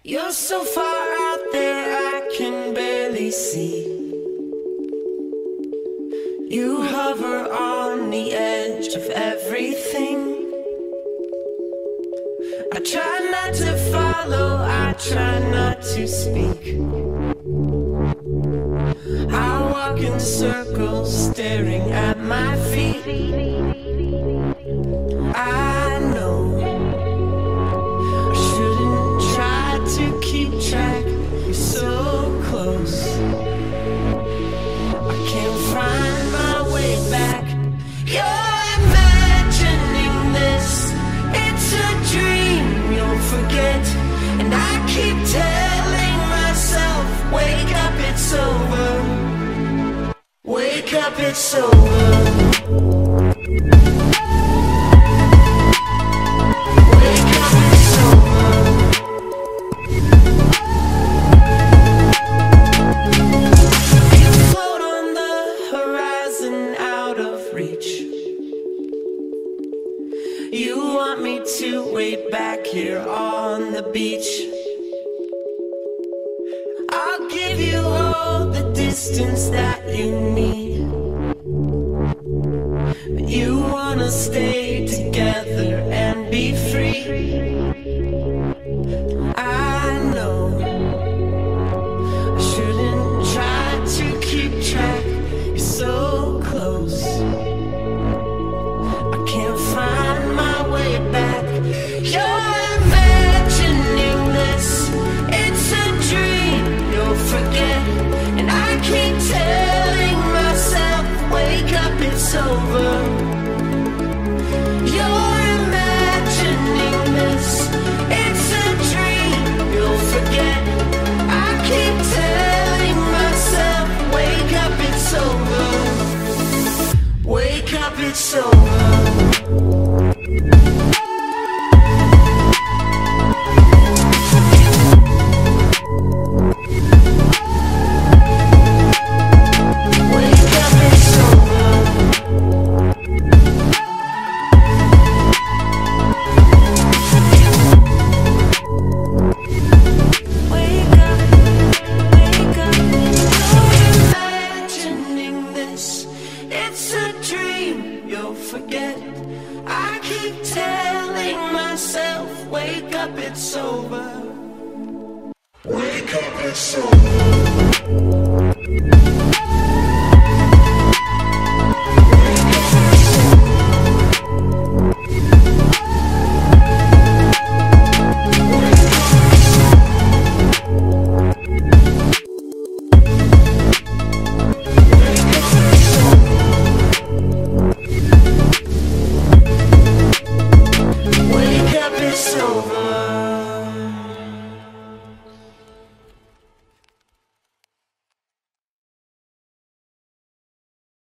You're so far out there I can barely see. You hover on the edge of everything. I try not to follow, I try not to speak. I walk in circles staring at my feet. I know I shouldn't try to keep track. You're so close, I can't find my way back. You're imagining this, it's a dream you'll forget. And I keep telling myself, wake up, it's over. Wake up, it's over. You want me to wait back here on the beach. I'll give you all the distance that you need. But you wanna stay together and be free. I know I shouldn't try to keep track. You're so close, I can't find my way back. You're imagining this, it's a dream you'll forget. And I keep telling myself, wake up, it's over. You're imagining this, it's a dream you'll forget. I keep telling myself, wake up, it's over. Wake up, it's over. Forget. I keep telling myself, wake up, it's over. Wake up, it's over.